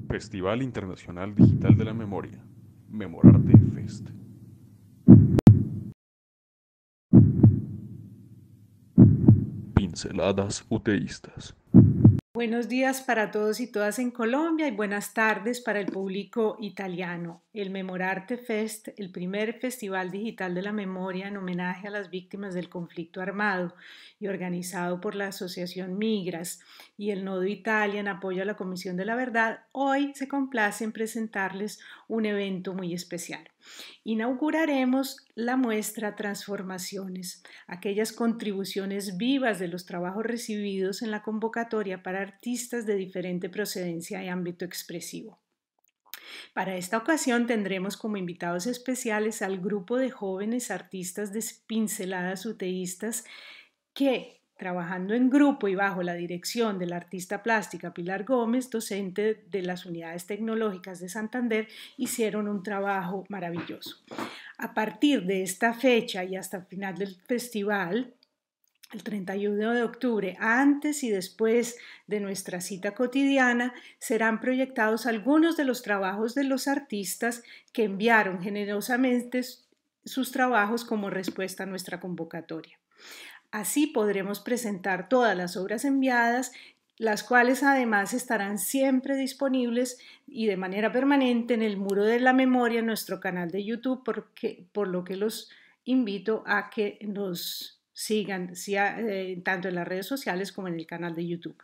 Festival Internacional Digital de la Memoria, Memorarte Fest. Pinceladas uteístas. Buenos días para todos y todas en Colombia y buenas tardes para el público italiano. El Memorarte Fest, el primer festival digital de la memoria en homenaje a las víctimas del conflicto armado y organizado por la Asociación Migras y el Nodo Italia en apoyo a la Comisión de la Verdad, hoy se complace en presentarles un evento muy especial. Inauguraremos la muestra Transformaciones, aquellas contribuciones vivas de los trabajos recibidos en la convocatoria para artistas de diferente procedencia y ámbito expresivo. Para esta ocasión tendremos como invitados especiales al grupo de jóvenes artistas de pinceladas uteístas que, trabajando en grupo y bajo la dirección de la artista plástica Pilar Gómez, docente de las Unidades Tecnológicas de Santander, hicieron un trabajo maravilloso. A partir de esta fecha y hasta el final del festival, el 31 de octubre, antes y después de nuestra cita cotidiana, serán proyectados algunos de los trabajos de los artistas que enviaron generosamente sus trabajos como respuesta a nuestra convocatoria. Así podremos presentar todas las obras enviadas, las cuales además estarán siempre disponibles y de manera permanente en el Muro de la Memoria en nuestro canal de YouTube, por lo que los invito a que nos sigan tanto en las redes sociales como en el canal de YouTube.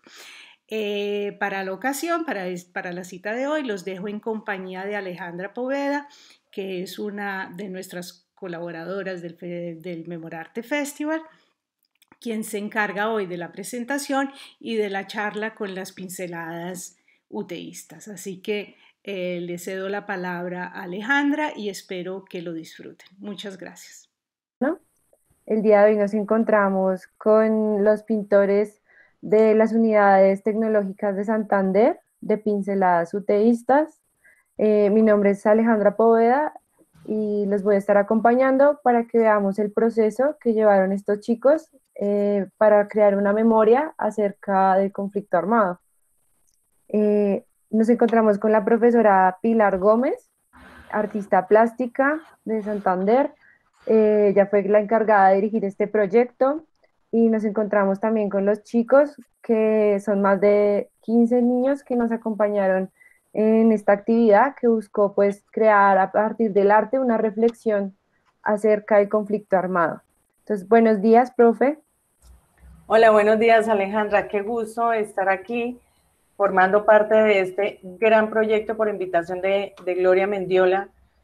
Para la ocasión, para la cita de hoy, los dejo en compañía de Alejandra Poveda, que es una de nuestras colaboradoras del Memorarte Festival, quien se encarga hoy de la presentación y de la charla con las pinceladas uteístas. Así que le cedo la palabra a Alejandra y espero que lo disfruten. Muchas gracias. ¿No? El día de hoy nos encontramos con los pintores de las unidades tecnológicas de Santander, de pinceladas uteístas. Mi nombre es Alejandra Poveda y los voy a estar acompañando para que veamos el proceso que llevaron estos chicos para crear una memoria acerca del conflicto armado. Nos encontramos con la profesora Pilar Gómez, artista plástica de Santander. Ella fue la encargada de dirigir este proyecto y nos encontramos también con los chicos, que son más de 15 niños que nos acompañaron en esta actividad que buscó pues crear a partir del arte una reflexión acerca del conflicto armado. Entonces, buenos días, profe. Hola, buenos días, Alejandra. Qué gusto estar aquí formando parte de este gran proyecto por invitación de Gloria Mendiola.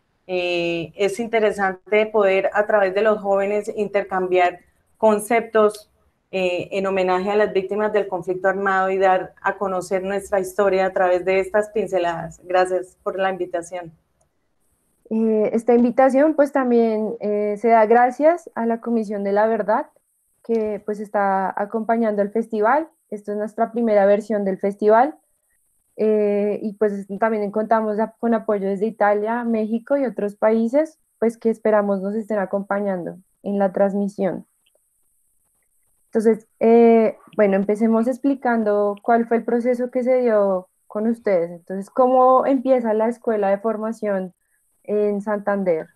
Es interesante poder a través de los jóvenes intercambiar conceptos en homenaje a las víctimas del conflicto armado y dar a conocer nuestra historia a través de estas pinceladas. Gracias por la invitación. Esta invitación pues también se da gracias a la Comisión de la Verdad, que pues está acompañando el festival. Esta es nuestra primera versión del festival. Y pues también contamos con apoyo desde Italia, México y otros países, pues que esperamos nos estén acompañando en la transmisión. Entonces, bueno, empecemos explicando cuál fue el proceso que se dio con ustedes. Entonces, ¿cómo empieza la escuela de formación en Santander?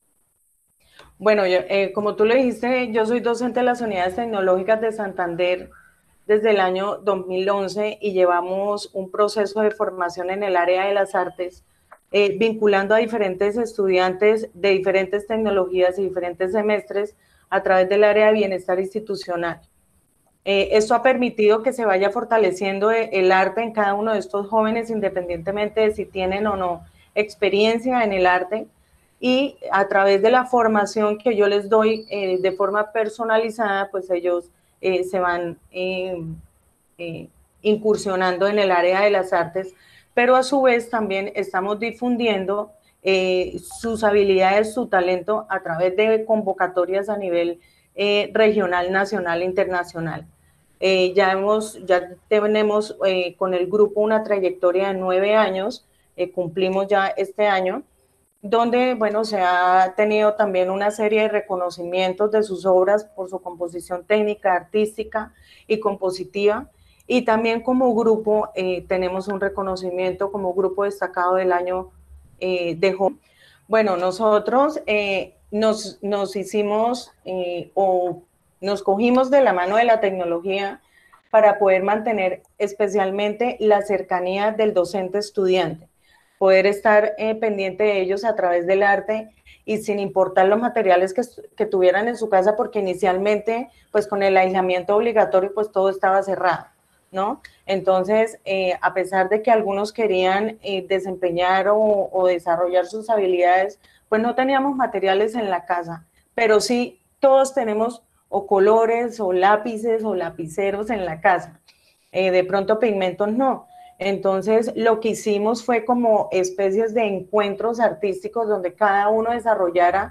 Bueno, como tú lo dijiste, yo soy docente de las unidades tecnológicas de Santander desde el año 2011 y llevamos un proceso de formación en el área de las artes, vinculando a diferentes estudiantes de diferentes tecnologías y diferentes semestres a través del área de bienestar institucional. Esto ha permitido que se vaya fortaleciendo el arte en cada uno de estos jóvenes, independientemente de si tienen o no experiencia en el arte, y a través de la formación que yo les doy de forma personalizada, pues ellos se van incursionando en el área de las artes, pero a su vez también estamos difundiendo sus habilidades, su talento a través de convocatorias a nivel regional, nacional e internacional. Ya tenemos con el grupo una trayectoria de 9 años, cumplimos ya este año, donde, bueno, se ha tenido también una serie de reconocimientos de sus obras por su composición técnica, artística y compositiva, Y también como grupo tenemos un reconocimiento como grupo destacado del año de jóvenes. Bueno, nosotros nos hicimos o nos cogimos de la mano de la tecnología para poder mantener especialmente la cercanía del docente estudiante, poder estar pendiente de ellos a través del arte y sin importar los materiales que tuvieran en su casa, porque inicialmente, pues con el aislamiento obligatorio, pues todo estaba cerrado, ¿no? Entonces, a pesar de que algunos querían desempeñar o desarrollar sus habilidades, pues no teníamos materiales en la casa, pero sí todos tenemos o colores o lápices o lapiceros en la casa. De pronto pigmentos no. Entonces, lo que hicimos fue como especies de encuentros artísticos donde cada uno desarrollara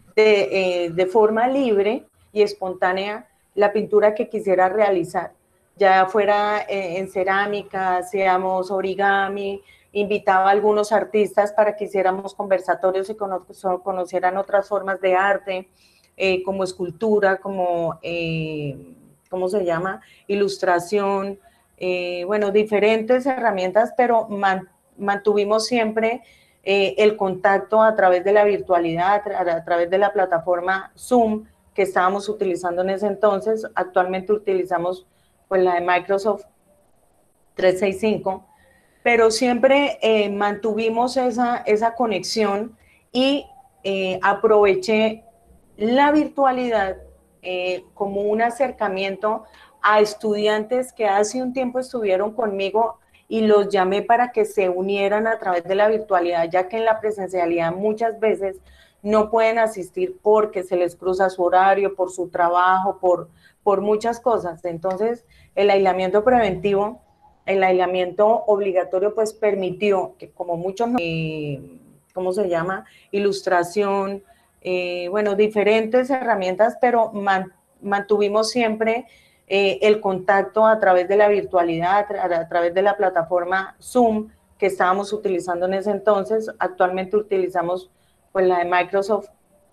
de forma libre y espontánea la pintura que quisiera realizar, ya fuera en cerámica, hacíamos origami, invitaba a algunos artistas para que hiciéramos conversatorios y conocieran otras formas de arte, como escultura, como, ¿cómo se llama? Ilustración, bueno, diferentes herramientas, pero mantuvimos siempre el contacto a través de la virtualidad, a través de la plataforma Zoom que estábamos utilizando en ese entonces. Actualmente utilizamos pues la de Microsoft 365, pero siempre mantuvimos esa conexión y aproveché la virtualidad como un acercamiento a estudiantes que hace un tiempo estuvieron conmigo y los llamé para que se unieran a través de la virtualidad, ya que en la presencialidad muchas veces no pueden asistir porque se les cruza su horario, por su trabajo, por muchas cosas. Entonces, el aislamiento preventivo, el aislamiento obligatorio, pues permitió que como muchos, ¿cómo se llama? Ilustración, bueno, diferentes herramientas, pero mantuvimos siempre el contacto a través de la virtualidad, a través de la plataforma Zoom que estábamos utilizando en ese entonces. Actualmente utilizamos pues la de Microsoft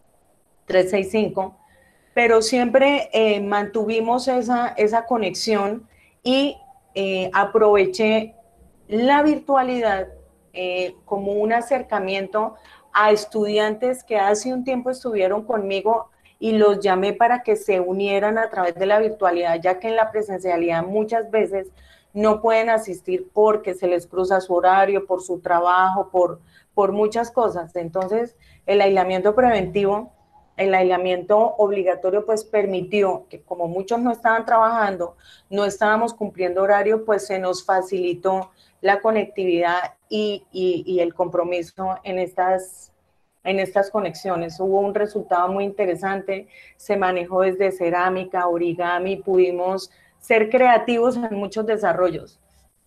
365, pero siempre mantuvimos esa conexión y aproveché la virtualidad como un acercamiento a estudiantes que hace un tiempo estuvieron conmigo y los llamé para que se unieran a través de la virtualidad, ya que en la presencialidad muchas veces no pueden asistir porque se les cruza su horario, por su trabajo, por muchas cosas. Entonces, el aislamiento preventivo, el aislamiento obligatorio, pues permitió que como muchos no estaban trabajando, no estábamos cumpliendo horario, pues se nos facilitó la conectividad y el compromiso en estas conexiones. Hubo un resultado muy interesante, se manejó desde cerámica, origami, pudimos ser creativos en muchos desarrollos.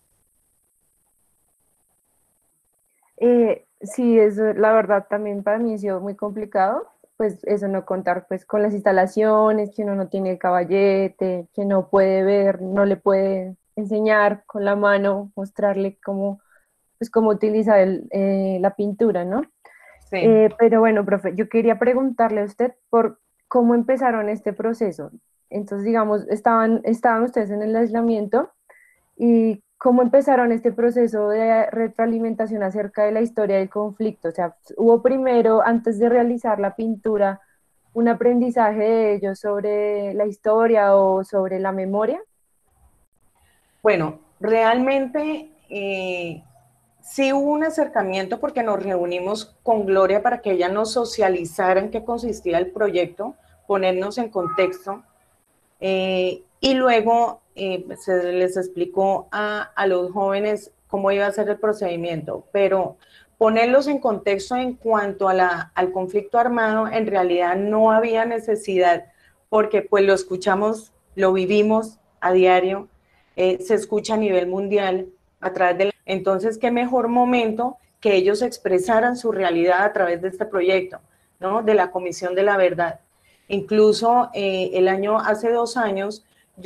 Sí, eso la verdad también para mí ha sido muy complicado, pues eso no contar pues con las instalaciones, que uno no tiene el caballete, que no puede ver, no le puede enseñar con la mano, mostrarle cómo, pues cómo utilizar la pintura, ¿no? Sí. Pero bueno, profe, yo quería preguntarle a usted por cómo empezaron este proceso. Entonces, digamos, estaban ustedes en el aislamiento y cómo empezaron este proceso de retroalimentación acerca de la historia del conflicto. O sea, hubo primero, antes de realizar la pintura, un aprendizaje de ellos sobre la historia o sobre la memoria. Bueno, realmente sí hubo un acercamiento porque nos reunimos con Gloria para que ella nos socializara en qué consistía el proyecto, ponernos en contexto, y luego se les explicó a los jóvenes cómo iba a ser el procedimiento, pero ponerlos en contexto en cuanto al conflicto armado, en realidad no había necesidad, porque pues lo escuchamos, lo vivimos a diario, se escucha a nivel mundial a través de... Entonces, qué mejor momento que ellos expresaran su realidad a través de este proyecto, ¿no? De la Comisión de la Verdad. Incluso hace 2 años,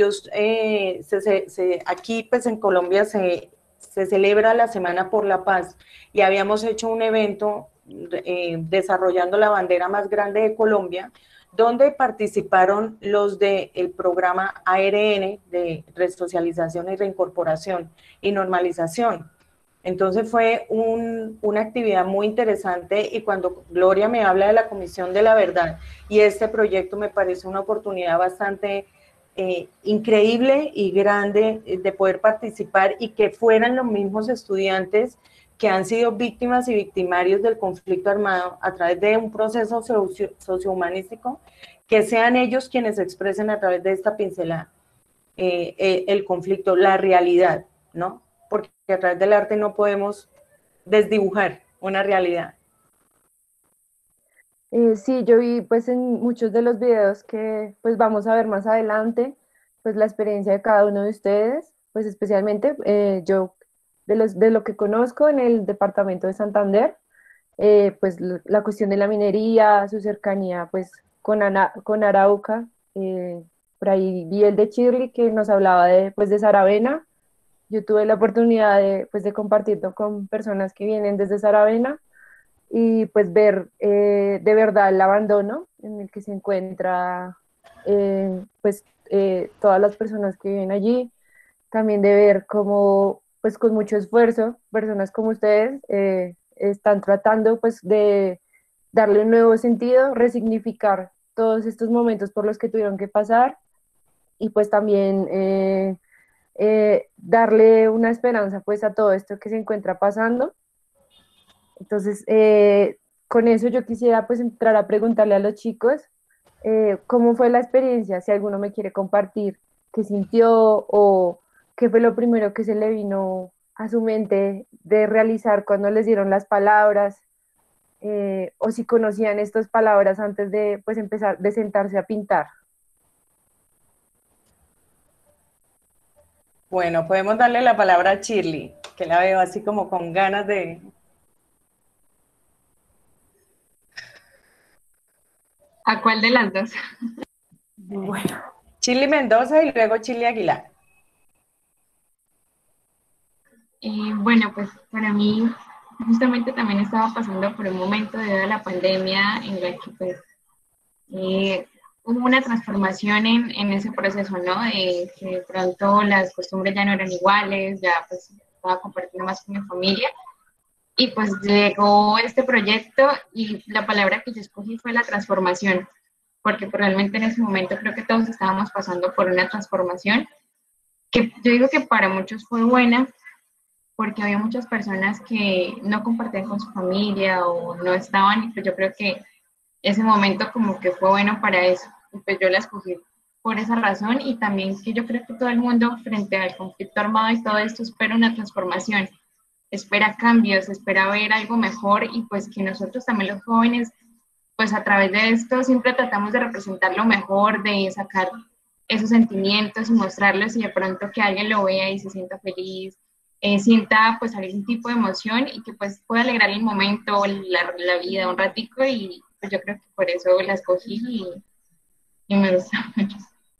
aquí pues en Colombia se celebra la Semana por la Paz y habíamos hecho un evento desarrollando la bandera más grande de Colombia, donde participaron los del programa ARN de resocialización y reincorporación y normalización. Entonces fue una actividad muy interesante, y cuando Gloria me habla de la Comisión de la Verdad y este proyecto, me parece una oportunidad bastante increíble y grande de poder participar, y que fueran los mismos estudiantes que han sido víctimas y victimarios del conflicto armado a través de un proceso sociohumanístico, que sean ellos quienes expresen a través de esta pincelada el conflicto, la realidad, ¿no? Porque a través del arte no podemos desdibujar una realidad. Sí, yo vi pues en muchos de los videos que pues vamos a ver más adelante, pues la experiencia de cada uno de ustedes, pues especialmente yo de lo que conozco en el departamento de Santander, pues la cuestión de la minería, su cercanía pues con Arauca, por ahí vi el de Chirly que nos hablaba de pues de Saravena. Yo tuve la oportunidad de pues de compartirlo con personas que vienen desde Saravena y pues ver de verdad el abandono en el que se encuentra todas las personas que viven allí, también de ver cómo pues con mucho esfuerzo personas como ustedes están tratando pues de darle un nuevo sentido, resignificar todos estos momentos por los que tuvieron que pasar y pues también darle una esperanza pues a todo esto que se encuentra pasando. Entonces, con eso yo quisiera pues entrar a preguntarle a los chicos cómo fue la experiencia, si alguno me quiere compartir qué sintió o qué fue lo primero que se le vino a su mente de realizar cuando les dieron las palabras, o si conocían estas palabras antes de pues empezar, de sentarse a pintar. Bueno, podemos darle la palabra a Shirley, que la veo así como con ganas de... ¿A cuál de las dos? Bueno, Shirley Mendoza y luego Shirley Aguilar. Bueno, pues para mí justamente también estaba pasando por un momento debido a la pandemia en la que pues hubo una transformación en ese proceso, ¿no? De que de pronto las costumbres ya no eran iguales, ya pues estaba compartiendo más con mi familia. Y pues llegó este proyecto y la palabra que yo escogí fue la transformación, porque pues, realmente en ese momento creo que todos estábamos pasando por una transformación que yo digo que para muchos fue buena, porque había muchas personas que no compartían con su familia o no estaban, y pues yo creo que ese momento como que fue bueno para eso, y pues yo la escogí por esa razón, y también que yo creo que todo el mundo frente al conflicto armado y todo esto espera una transformación, espera cambios, espera ver algo mejor, y pues que nosotros también los jóvenes, pues a través de esto siempre tratamos de representar lo mejor, de sacar esos sentimientos y mostrarlos, y de pronto que alguien lo vea y se sienta feliz, sienta pues algún tipo de emoción y que pues pueda alegrar el momento, la vida un ratico, y pues yo creo que por eso la escogí y me gusta mucho.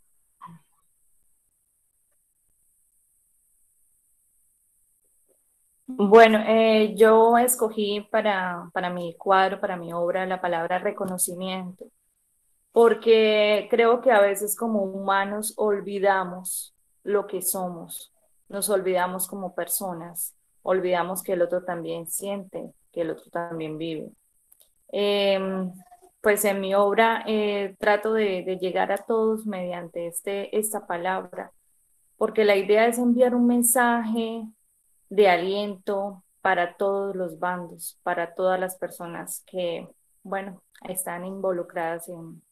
Bueno, yo escogí para mi cuadro, para mi obra, la palabra reconocimiento, porque creo que a veces como humanos olvidamos lo que somos, nos olvidamos como personas, olvidamos que el otro también siente, que el otro también vive. Em, pues en mi obra trato de llegar a todos mediante esta palabra, porque la idea es enviar un mensaje de aliento para todos los bandos, para todas las personas que, bueno, están involucradas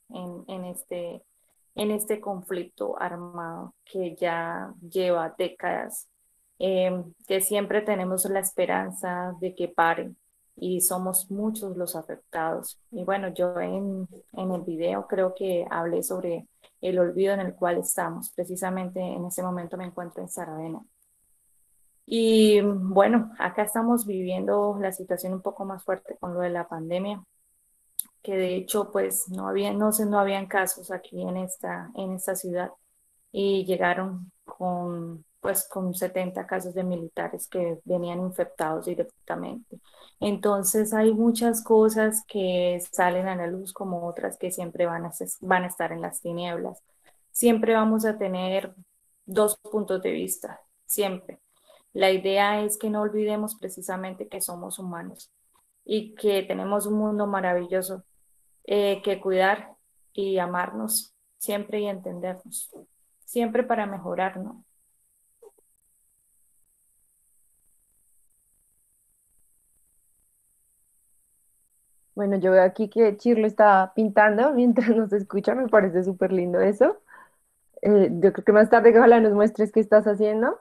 en este conflicto armado que ya lleva décadas, que siempre tenemos la esperanza de que pare y somos muchos los afectados. Y bueno, yo en el video creo que hablé sobre el olvido en el cual estamos. Precisamente en ese momento me encuentro en Saravena. Y bueno, acá estamos viviendo la situación un poco más fuerte con lo de la pandemia, que de hecho pues no habían casos aquí en esta ciudad, y llegaron pues con 70 casos de militares que venían infectados directamente. Entonces hay muchas cosas que salen a la luz como otras que siempre van a estar en las tinieblas. Siempre vamos a tener dos puntos de vista, siempre. La idea es que no olvidemos precisamente que somos humanos y que tenemos un mundo maravilloso que cuidar y amarnos siempre y entendernos, siempre para mejorarnos. Bueno, yo veo aquí que Shirley está pintando mientras nos escucha, me parece súper lindo eso. Yo creo que más tarde que ojalá nos muestres qué estás haciendo.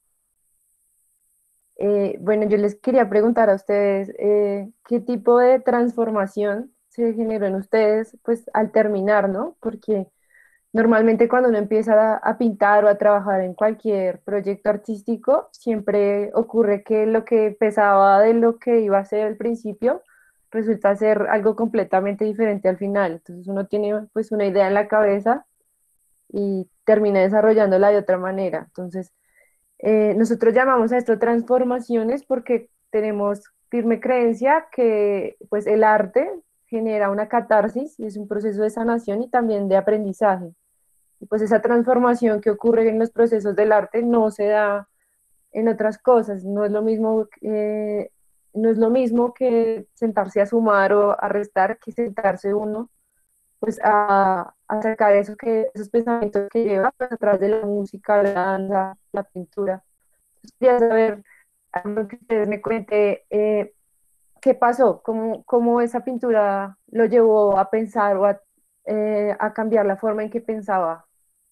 Bueno, yo les quería preguntar a ustedes qué tipo de transformación se generó en ustedes pues al terminar, ¿no? Porque normalmente cuando uno empieza a pintar o a trabajar en cualquier proyecto artístico, siempre ocurre que lo que pensaba de lo que iba a ser al principio resulta ser algo completamente diferente al final. Entonces uno tiene pues una idea en la cabeza y termina desarrollándola de otra manera. Entonces, nosotros llamamos a esto transformaciones porque tenemos firme creencia que pues el arte genera una catarsis y es un proceso de sanación y también de aprendizaje. Y pues esa transformación que ocurre en los procesos del arte no se da en otras cosas, no es lo mismo que sentarse a sumar o a restar que sentarse uno pues a sacar esos pensamientos que lleva pues, a través de la música, la danza, la pintura. Entonces, quería saber, algo que ustedes me cuente, qué pasó, cómo esa pintura lo llevó a pensar o a cambiar la forma en que pensaba.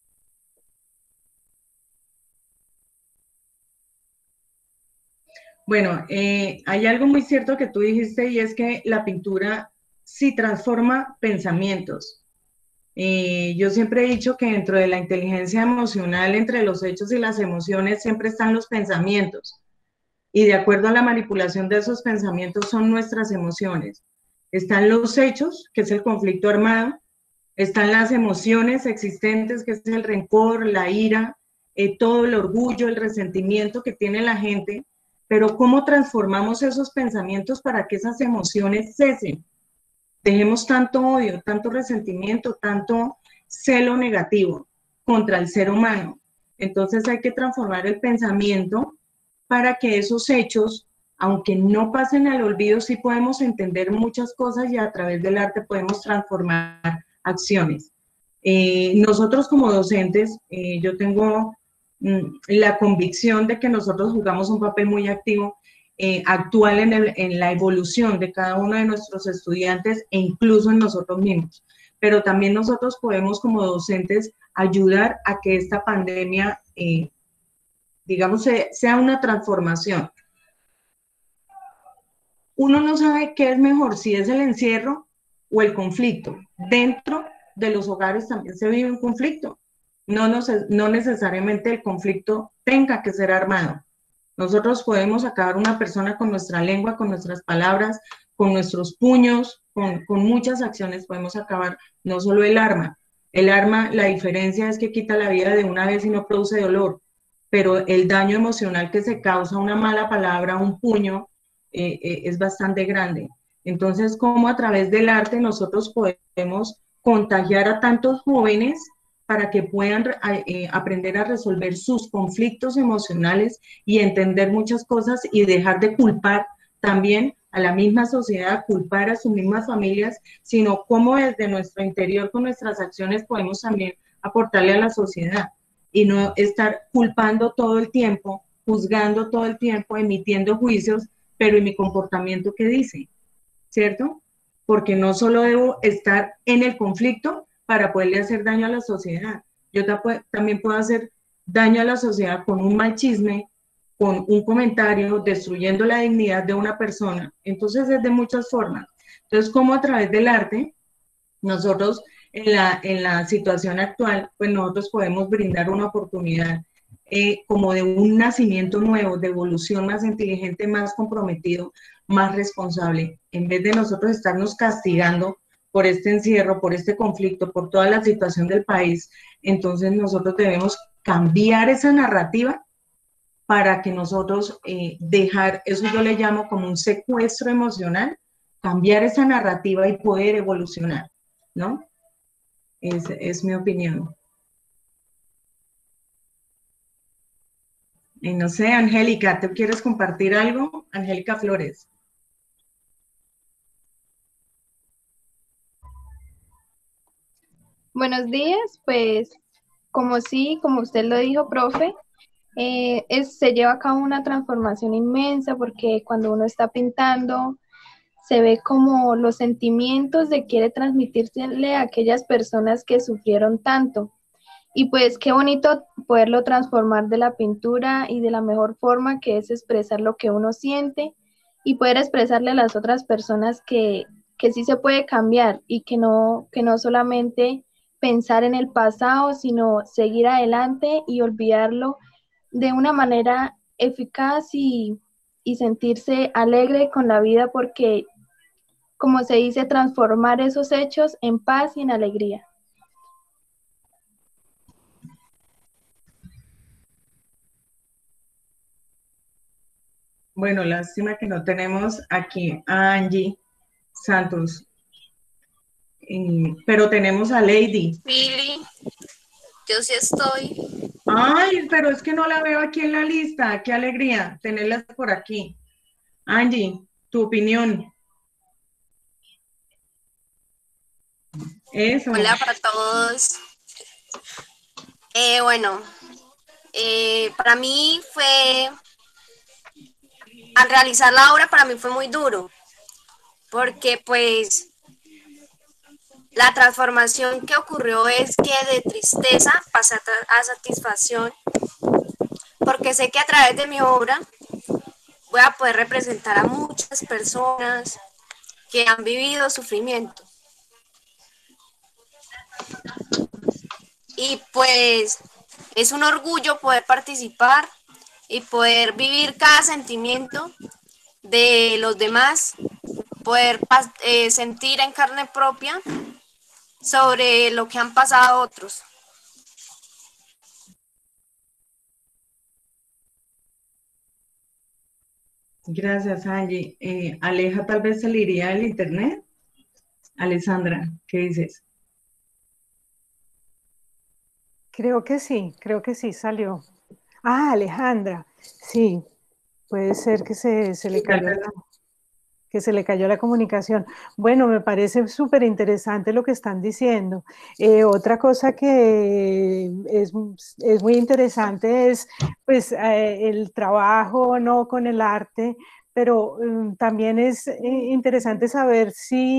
Bueno, hay algo muy cierto que tú dijiste y es que la pintura sí transforma pensamientos. Yo siempre he dicho que dentro de la inteligencia emocional, entre los hechos y las emociones, siempre están los pensamientos. Y de acuerdo a la manipulación de esos pensamientos son nuestras emociones. Están los hechos, que es el conflicto armado, están las emociones existentes, que es el rencor, la ira, todo el orgullo, el resentimiento que tiene la gente, pero ¿cómo transformamos esos pensamientos para que esas emociones cesen? Dejemos tanto odio, tanto resentimiento, tanto celo negativo contra el ser humano. Entonces hay que transformar el pensamiento para que esos hechos, aunque no pasen al olvido, sí podemos entender muchas cosas y a través del arte podemos transformar acciones. Nosotros como docentes, yo tengo la convicción de que nosotros jugamos un papel muy activo, actual en la evolución de cada uno de nuestros estudiantes e incluso en nosotros mismos. Pero también nosotros podemos como docentes ayudar a que esta pandemia, digamos, sea una transformación. Uno no sabe qué es mejor, si es el encierro o el conflicto. Dentro de los hogares también se vive un conflicto. No necesariamente el conflicto tenga que ser armado. Nosotros podemos acabar una persona con nuestra lengua, con nuestras palabras, con nuestros puños, con muchas acciones podemos acabar, no solo el arma. El arma, la diferencia es que quita la vida de una vez y no produce dolor, pero el daño emocional que se causa una mala palabra, un puño, es bastante grande. Entonces, ¿cómo a través del arte nosotros podemos contagiar a tantos jóvenes para que puedan aprender a resolver sus conflictos emocionales y entender muchas cosas y dejar de culpar también a la misma sociedad, culpar a sus mismas familias, sino cómo desde nuestro interior con nuestras acciones podemos también aportarle a la sociedad y no estar culpando todo el tiempo, juzgando todo el tiempo, emitiendo juicios, pero ¿y mi comportamiento qué dice? ¿Cierto? Porque no solo debo estar en el conflicto para poderle hacer daño a la sociedad, yo también puedo hacer daño a la sociedad con un mal chisme, con un comentario, destruyendo la dignidad de una persona. Entonces es de muchas formas. Entonces, como a través del arte, nosotros en la situación actual, pues nosotros podemos brindar una oportunidad como de un nacimiento nuevo, de evolución más inteligente, más comprometido, más responsable. En vez de nosotros estarnos castigando por este encierro, por este conflicto, por toda la situación del país, entonces nosotros debemos cambiar esa narrativa para que nosotros dejar, eso yo le llamo como un secuestro emocional, cambiar esa narrativa y poder evolucionar, ¿no? Es mi opinión. Y no sé, Angélica, ¿tú quieres compartir algo? Angélica Flores. Buenos días, pues como sí, como usted lo dijo, profe, se lleva a cabo una transformación inmensa porque cuando uno está pintando se ve como los sentimientos de quiere transmitírsele a aquellas personas que sufrieron tanto. Y pues qué bonito poderlo transformar de la pintura y de la mejor forma que es expresar lo que uno siente y poder expresarle a las otras personas que sí se puede cambiar y que no solamente pensar en el pasado, sino seguir adelante y olvidarlo de una manera eficaz y sentirse alegre con la vida porque, como se dice, transformar esos hechos en paz y en alegría. Bueno, lástima que no tenemos aquí a Angie Santos, pero tenemos a Lady. Pili, yo sí estoy. Ay, pero es que no la veo aquí en la lista. Qué alegría tenerlas por aquí. Angie, tu opinión. Eso. Hola para todos. Bueno, para mí al realizar la obra para mí fue muy duro, porque pues la transformación que ocurrió es que de tristeza pasé a satisfacción, porque sé que a través de mi obra voy a poder representar a muchas personas que han vivido sufrimiento. Y pues es un orgullo poder participar y poder vivir cada sentimiento de los demás, poder sentir en carne propia sobre lo que han pasado otros. Gracias, Angie. Aleja, tal vez se le iría el internet. Alessandra, ¿qué dices? Creo que sí salió. Ah, Alejandra, sí, puede ser que se le cayó que se le cayó la comunicación. Bueno, me parece súper interesante lo que están diciendo. Otra cosa que es muy interesante es pues el trabajo no con el arte, pero también es interesante saber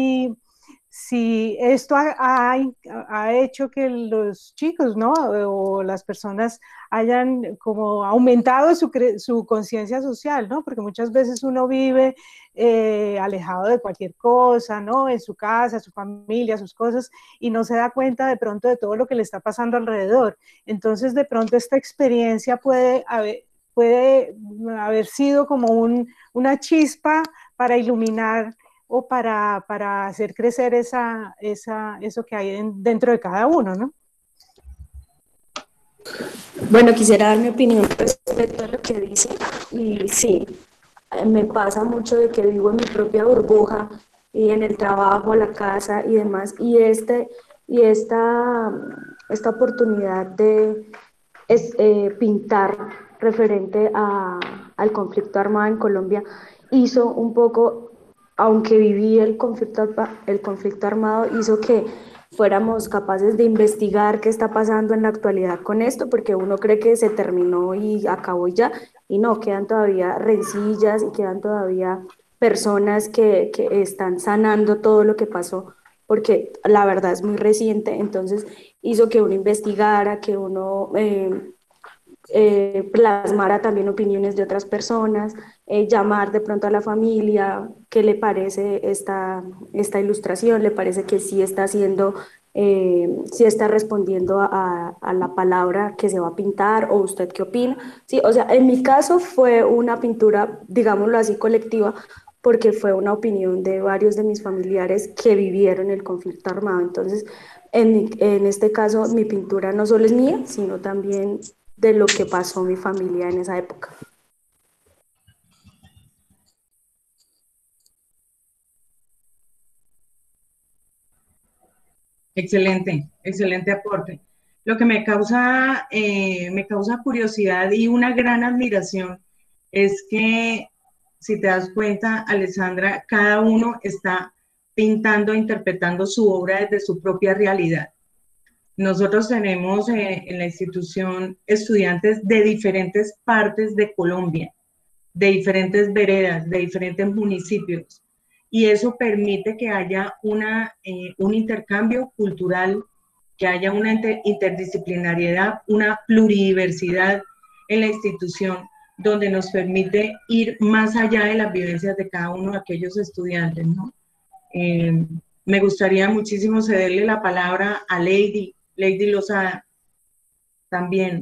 si esto ha hecho que los chicos, ¿no? O las personas hayan como aumentado su conciencia social, ¿no? Porque muchas veces uno vive alejado de cualquier cosa, ¿no? En su casa, su familia, sus cosas, y no se da cuenta de pronto de todo lo que le está pasando alrededor. Entonces, de pronto esta experiencia puede haber sido como una chispa para iluminar o para hacer crecer eso que hay dentro de cada uno, ¿no? Bueno, quisiera dar mi opinión respecto a lo que dice, y sí, me pasa mucho de que vivo en mi propia burbuja y en el trabajo, la casa y demás, y esta oportunidad de pintar referente al conflicto armado en Colombia hizo un poco, aunque viví el conflicto armado, hizo que fuéramos capaces de investigar qué está pasando en la actualidad con esto, porque uno cree que se terminó y acabó ya, y no, quedan todavía rencillas y quedan todavía personas que están sanando todo lo que pasó, porque la verdad es muy reciente. Entonces hizo que uno investigara, que uno plasmara también opiniones de otras personas, llamar de pronto a la familia, qué le parece esta ilustración, le parece que sí está haciendo, sí está respondiendo a la palabra que se va a pintar, o usted qué opina. Sí, o sea, en mi caso fue una pintura, digámoslo así, colectiva, porque fue una opinión de varios de mis familiares que vivieron el conflicto armado. Entonces, en este caso, mi pintura no solo es mía, sino también de lo que pasó mi familia en esa época. Excelente, excelente aporte. Lo que me causa curiosidad y una gran admiración es que, si te das cuenta, Alessandra, cada uno está pintando, interpretando su obra desde su propia realidad. Nosotros tenemos en la institución estudiantes de diferentes partes de Colombia, de diferentes veredas, de diferentes municipios, y eso permite que haya un intercambio cultural, que haya una interdisciplinariedad, una pluridiversidad en la institución, donde nos permite ir más allá de las vivencias de cada uno de aquellos estudiantes, ¿no? Me gustaría muchísimo cederle la palabra a Lady Lozada, también.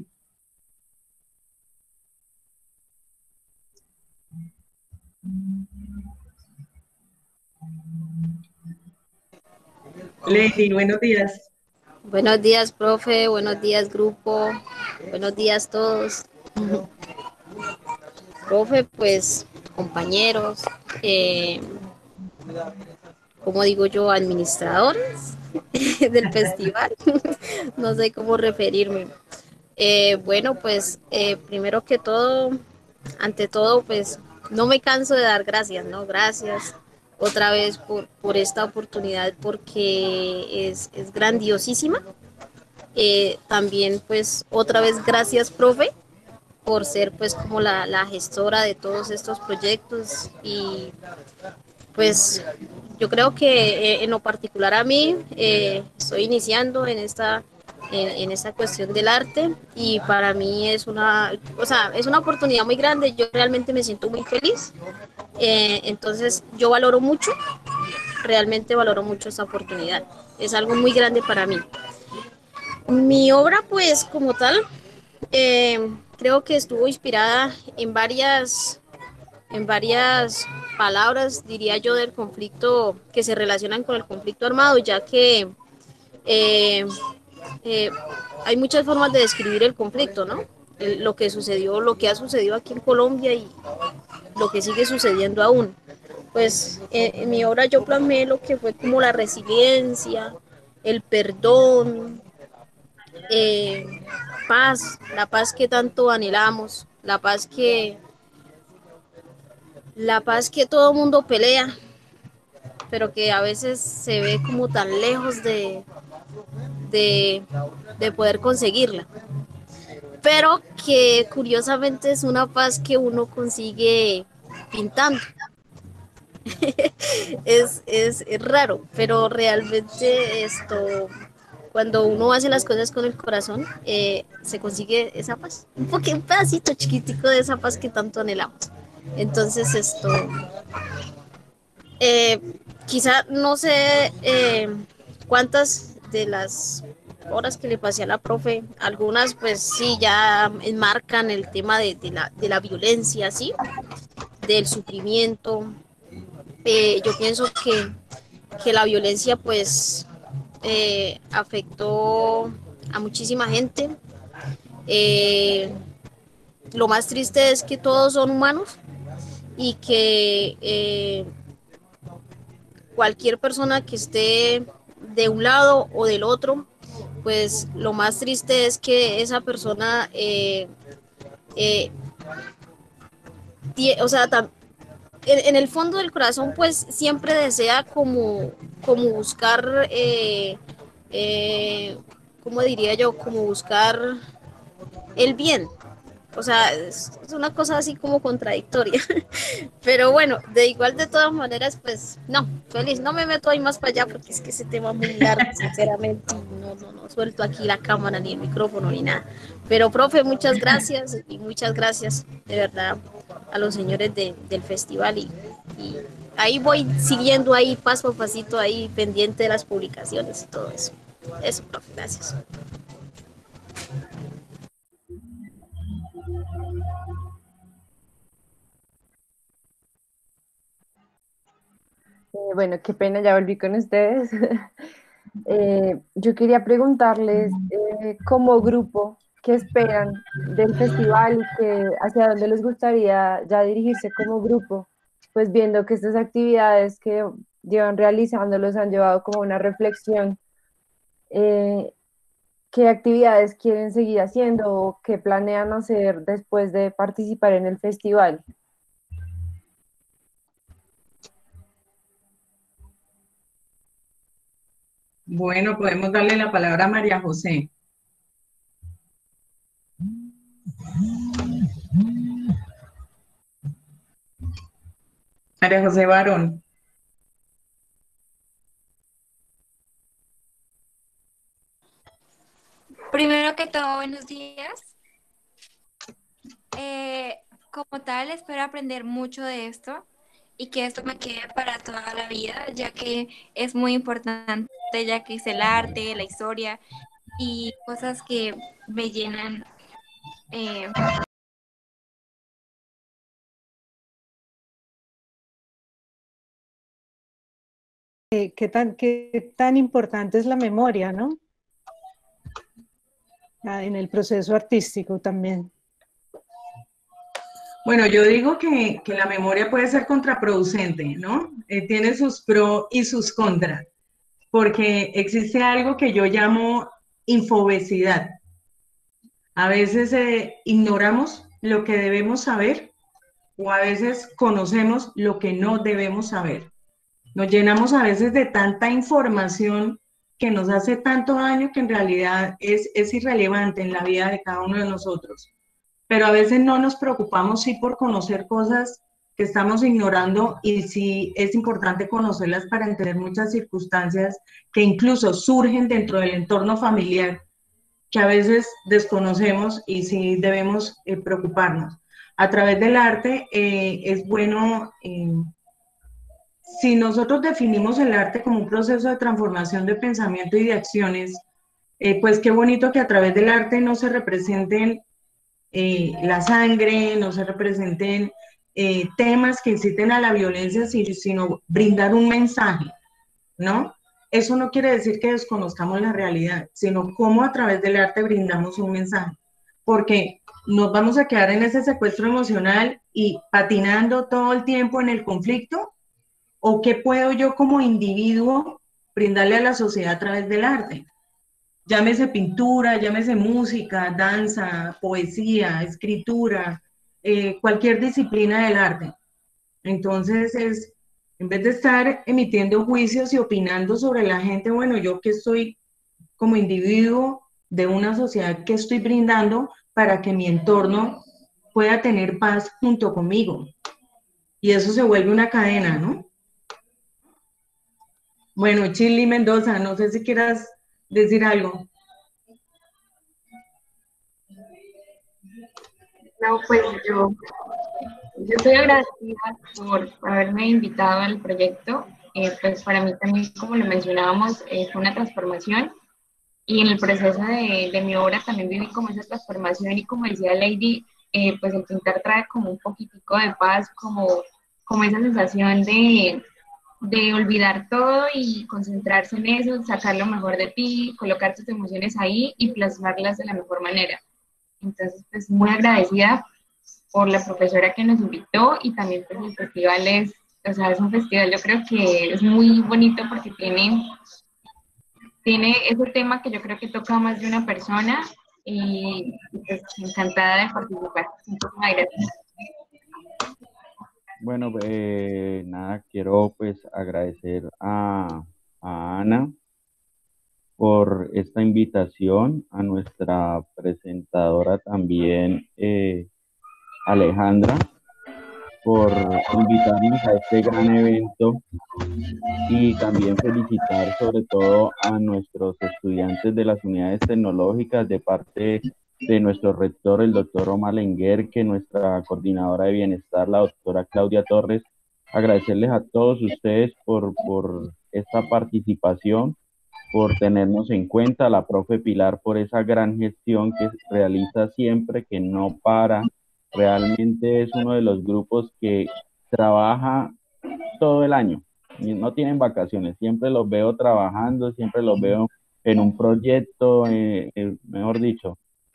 Lady, buenos días. Buenos días, profe. Buenos días, grupo. Buenos días, todos. Profe, pues, compañeros, como digo yo, administradores del festival. No sé cómo referirme. Bueno, pues, primero que todo, ante todo, pues, no me canso de dar gracias, ¿no? Gracias otra vez por esta oportunidad, porque es grandiosísima. También pues otra vez gracias, profe, por ser pues como la gestora de todos estos proyectos, y pues yo creo que en lo particular a mí estoy iniciando en esta cuestión del arte, y para mí es o sea, es una oportunidad muy grande. Yo realmente me siento muy feliz. Entonces yo realmente valoro mucho esta oportunidad. Es algo muy grande para mí. Mi obra, pues, como tal, creo que estuvo inspirada en varias palabras, diría yo, del conflicto, que se relacionan con el conflicto armado, ya que eh, eh, hay muchas formas de describir el conflicto, ¿no? Lo que sucedió, lo que ha sucedido aquí en Colombia y lo que sigue sucediendo aún. Pues en mi obra yo plasmé lo que fue como la resiliencia, el perdón, eh, paz, la paz que tanto anhelamos, la paz que todo mundo pelea, pero que a veces se ve como tan lejos de, de poder conseguirla. Pero que curiosamente es una paz que uno consigue pintando. Es raro, pero realmente cuando uno hace las cosas con el corazón, se consigue esa paz, un pedacito chiquitico de esa paz que tanto anhelamos. Entonces eh, quizá no sé cuántas de las horas que le pasé a la profe, algunas pues sí ya enmarcan el tema de la violencia, ¿sí? Del sufrimiento. Yo pienso que la violencia pues afectó a muchísima gente. Lo más triste es que todos son humanos, y que cualquier persona que esté de un lado o del otro, pues lo más triste es que esa persona, eh, o sea, en el fondo del corazón, pues siempre desea como buscar, ¿cómo diría yo? Como buscar el bien. O sea, es una cosa así como contradictoria. Pero bueno, de igual, de todas maneras, pues no, feliz. No me meto ahí más para allá porque es que ese tema es muy largo, sinceramente. No suelto aquí la cámara, ni el micrófono, ni nada. Pero, profe, muchas gracias, y muchas gracias de verdad a los señores del festival, y ahí voy siguiendo ahí paso a pasito, ahí pendiente de las publicaciones y todo eso. Eso, profe, gracias. Bueno, qué pena, ya volví con ustedes. Yo quería preguntarles, como grupo, qué esperan del festival y hacia dónde les gustaría ya dirigirse como grupo, pues viendo que estas actividades que llevan realizando los han llevado como una reflexión. ¿Qué actividades quieren seguir haciendo o qué planean hacer después de participar en el festival? Bueno, podemos darle la palabra a María José. María José Barón. Primero que todo, buenos días. Como tal, espero aprender mucho de esto y que esto me quede para toda la vida, ya que es muy importante, ya que es el arte, la historia y cosas que me llenan. ¿Qué tan importante es la memoria, ¿no? En el proceso artístico también. Bueno, yo digo que la memoria puede ser contraproducente, ¿no? Tiene sus pros y sus contras, porque existe algo que yo llamo infobesidad. A veces ignoramos lo que debemos saber o a veces conocemos lo que no debemos saber. Nos llenamos a veces de tanta información que nos hace tanto daño que en realidad es irrelevante en la vida de cada uno de nosotros. Pero a veces no nos preocupamos sí por conocer cosas que estamos ignorando y sí es importante conocerlas para entender muchas circunstancias que incluso surgen dentro del entorno familiar que a veces desconocemos y sí debemos preocuparnos. A través del arte es bueno, si nosotros definimos el arte como un proceso de transformación de pensamiento y de acciones, pues qué bonito que a través del arte no se representen la sangre, no se representen temas que inciten a la violencia, sino brindar un mensaje, ¿no? Eso no quiere decir que desconozcamos la realidad, sino cómo a través del arte brindamos un mensaje, porque nos vamos a quedar en ese secuestro emocional y patinando todo el tiempo en el conflicto, o qué puedo yo como individuo brindarle a la sociedad a través del arte. Llámese pintura, llámese música, danza, poesía, escritura, cualquier disciplina del arte. Entonces en vez de estar emitiendo juicios y opinando sobre la gente, bueno, yo que estoy como individuo de una sociedad que estoy brindando para que mi entorno pueda tener paz junto conmigo. Y eso se vuelve una cadena, ¿no? Bueno, Chili Mendoza, no sé si quieras decir algo. No, pues yo estoy agradecida por haberme invitado al proyecto. Pues para mí también, como lo mencionábamos, fue una transformación y en el proceso de mi obra también viví como esa transformación y como decía Lady, pues el pintar trae como un poquitico de paz, como esa sensación de olvidar todo y concentrarse en eso, sacar lo mejor de ti, colocar tus emociones ahí y plasmarlas de la mejor manera. Entonces, pues muy agradecida por la profesora que nos invitó y también pues el festival o sea, es un festival, yo creo que es muy bonito porque tiene ese tema que yo creo que toca a más de una persona y pues encantada de participar. Muchísimas gracias. Bueno, nada, quiero pues agradecer a Ana por esta invitación, a nuestra presentadora también, Alejandra, por invitarnos a este gran evento y también felicitar sobre todo a nuestros estudiantes de las unidades tecnológicas de parte de nuestro rector, el doctor Omar Lenguer, que nuestra coordinadora de bienestar, la doctora Claudia Torres. Agradecerles a todos ustedes por esta participación, por tenernos en cuenta, a la profe Pilar por esa gran gestión que realiza siempre, que no para. Realmente es uno de los grupos que trabaja todo el año, no tienen vacaciones, siempre los veo trabajando, siempre los veo en un proyecto, mejor dicho,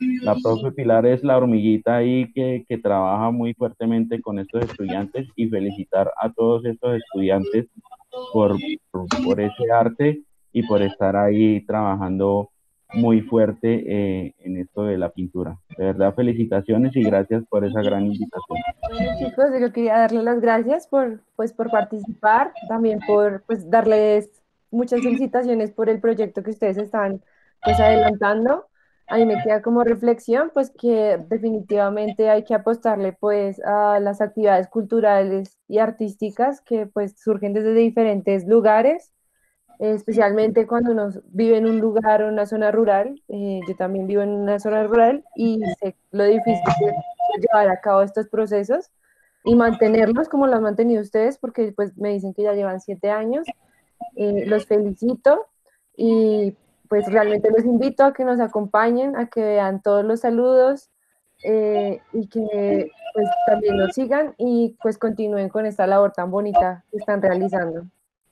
La profe Pilar es la hormiguita ahí que trabaja muy fuertemente con estos estudiantes, y felicitar a todos estos estudiantes por ese arte y por estar ahí trabajando muy fuerte en esto de la pintura. De verdad, felicitaciones y gracias por esa gran invitación. Bueno, chicos, yo quería darles las gracias por participar, también por pues, darles muchas felicitaciones por el proyecto que ustedes están pues, adelantando. A mí me queda como reflexión pues que definitivamente hay que apostarle pues a las actividades culturales y artísticas que pues surgen desde diferentes lugares, especialmente cuando uno vive en un lugar o una zona rural. Yo también vivo en una zona rural y sé lo difícil que es llevar a cabo estos procesos y mantenerlos como lo han mantenido ustedes, porque pues me dicen que ya llevan 7 años. Los felicito y pues realmente los invito a que nos acompañen, a que vean todos los saludos, y que pues también nos sigan y pues continúen con esta labor tan bonita que están realizando.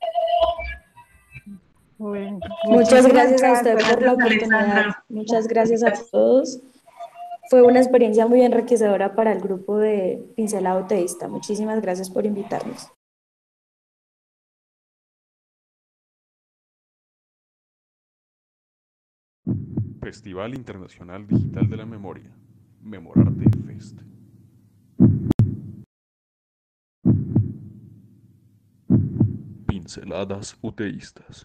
Bueno, Muchas gracias a gracias, usted por la oportunidad. Muchas gracias a todos. Fue una experiencia muy enriquecedora para el grupo de Pincelado Teísta. Muchísimas gracias por invitarnos. Festival Internacional Digital de la Memoria, Memorarte Fest. Pinceladas uteístas.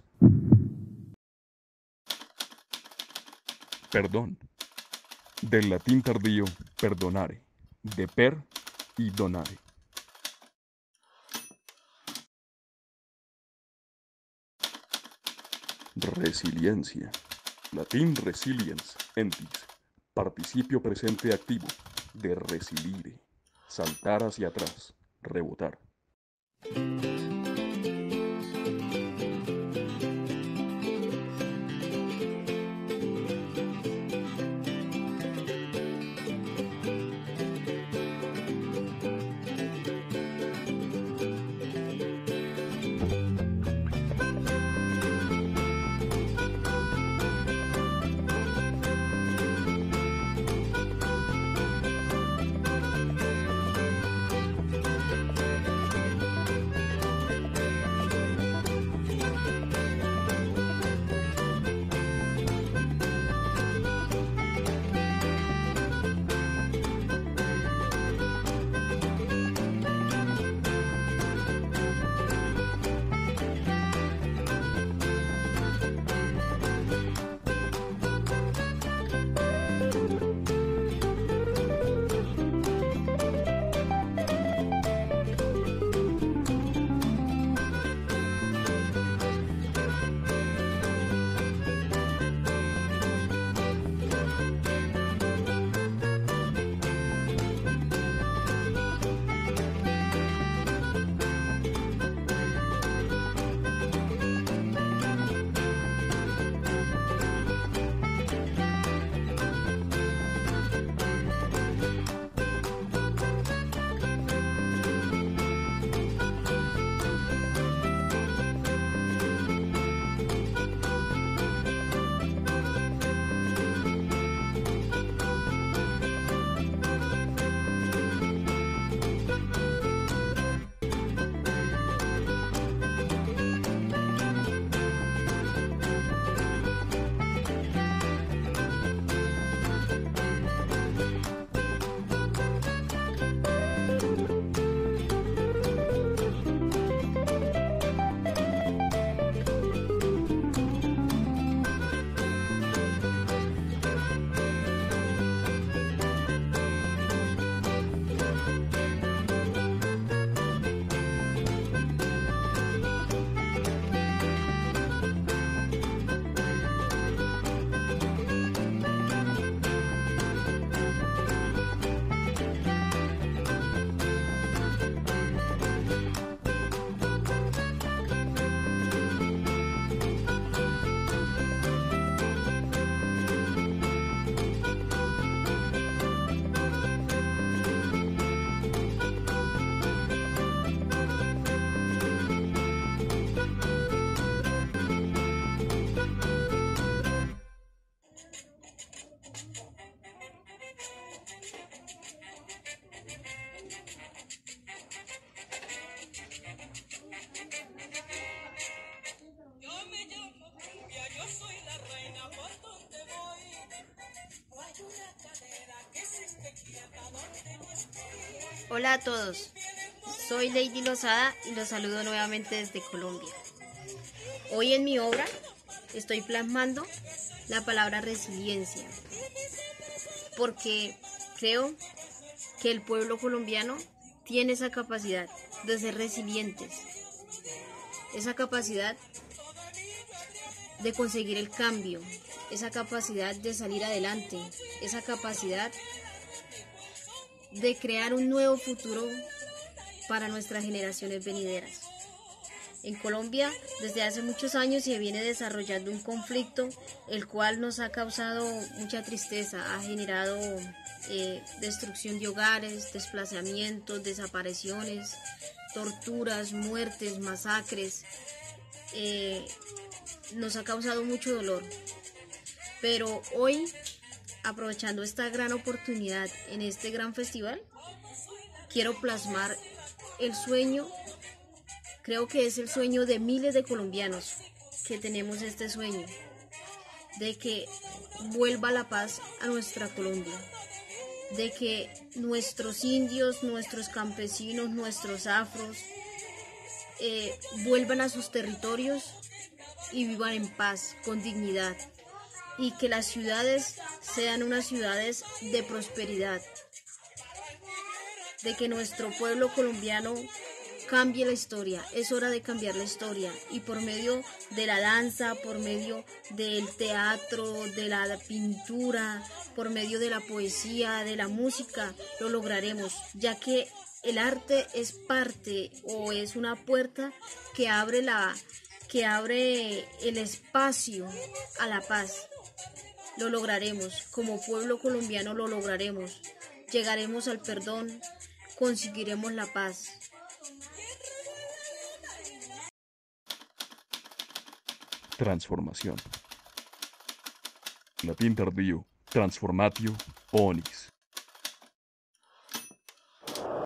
Perdón. Del latín tardío perdonare, de per y donare. Resiliencia. Latín resiliens, entis, participio presente activo, de resilire, saltar hacia atrás, rebotar. Hola a todos, soy Lady Lozada y los saludo nuevamente desde Colombia. Hoy en mi obra estoy plasmando la palabra resiliencia, porque creo que el pueblo colombiano tiene esa capacidad de ser resilientes, esa capacidad de conseguir el cambio, esa capacidad de salir adelante, esa capacidad de crear un nuevo futuro para nuestras generaciones venideras. En Colombia, desde hace muchos años se viene desarrollando un conflicto el cual nos ha causado mucha tristeza, ha generado destrucción de hogares, desplazamientos, desapariciones, torturas, muertes, masacres. Nos ha causado mucho dolor. Pero hoy, aprovechando esta gran oportunidad en este gran festival, quiero plasmar el sueño. Creo que es el sueño de miles de colombianos que tenemos este sueño, de que vuelva la paz a nuestra Colombia, de que nuestros indios, nuestros campesinos, nuestros afros vuelvan a sus territorios y vivan en paz, con dignidad, y que las ciudades sean unas ciudades de prosperidad, de que nuestro pueblo colombiano cambie la historia. Es hora de cambiar la historia, y por medio de la danza, por medio del teatro, de la pintura, por medio de la poesía, de la música, lo lograremos, ya que el arte es parte o es una puerta que abre el espacio a la paz. Lo lograremos, como pueblo colombiano lo lograremos, llegaremos al perdón, conseguiremos la paz. Transformación. Latín tardío, transformatio, onyx.